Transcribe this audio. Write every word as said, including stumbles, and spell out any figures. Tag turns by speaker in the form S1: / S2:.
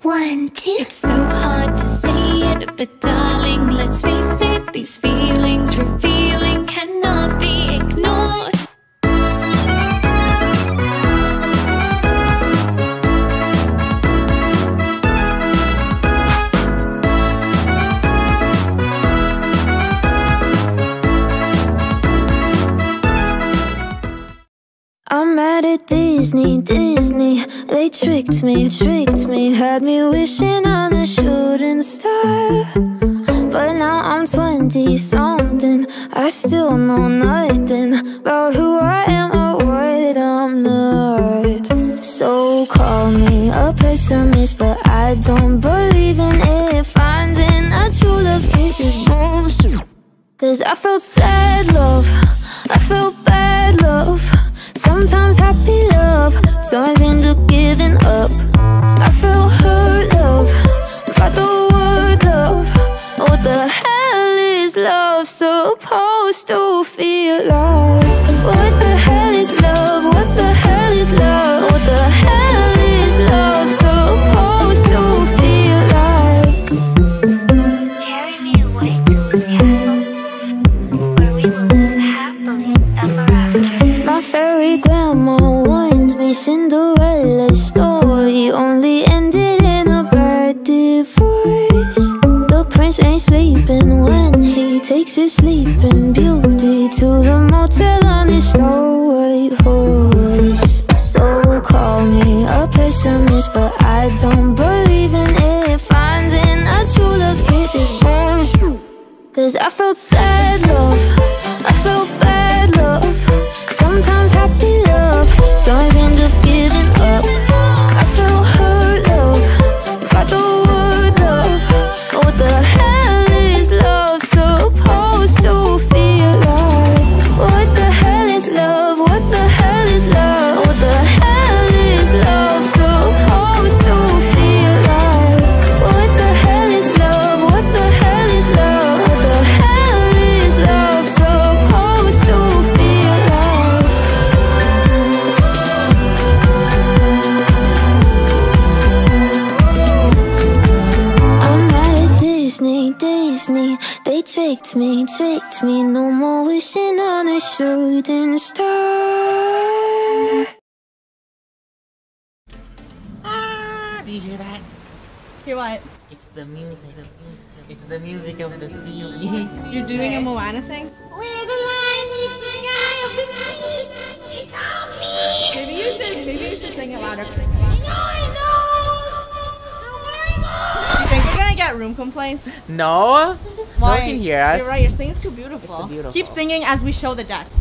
S1: One, two.
S2: It's so hard to say it, but darling, let's face it, these feelings revealing cannot be ignored.
S3: I'm mad at Disney, Disney. They tricked me, tricked me. Had me wishing on a shooting star. But now I'm twenty-something. I still know nothing about who I am or what I'm not. So call me a pessimist, but I don't believe in it. Finding a true love's kiss is bullshit. Cause I felt sad love, I felt bad love, sometimes happy love turns into giving up. I felt hurt love, by the word love. What the hell is love supposed to feel like? What the hell is love? What the hell is love? What the hell is love supposed to feel like?
S4: Carry me away to a castle where we will live happily ever after.
S3: My fairy grandma warned me Cinderella's story only ended in a bad divorce. The prince ain't sleeping when he takes his sleeping beauty to the motel on his snow white horse. So call me a pessimist, but I don't believe in it. Finding a true love's kiss is bullshit. Cause I felt sad love, I felt bad love, sometimes happy love turns into giving up. I felt hurt love, by the word love. What the hell is love supposed to feel like? What the hell is love? What the hell is love? What the hell is love supposed to feel like? What the hell is love? What the hell is love? What the hell is love supposed to feel like? I'm mad at Disney, Disney. They tricked me, tricked me. No more wishing on a shooting star.
S5: Ah, do you hear that?
S6: Hear what?
S5: It's the music of it's the music of the sea.
S6: You're doing a Moana thing?
S5: Where the line meets the sky of the sea, he calls me.
S6: Maybe you should, maybe you should sing it louder.
S5: I know, I know. Don't worry, Mom.
S6: You think we're gonna get room complaints?
S5: No,
S6: Why?
S5: no one can hear us.
S6: You're right, your singing's too beautiful.
S5: It's too beautiful.
S6: Keep singing as we show the deck.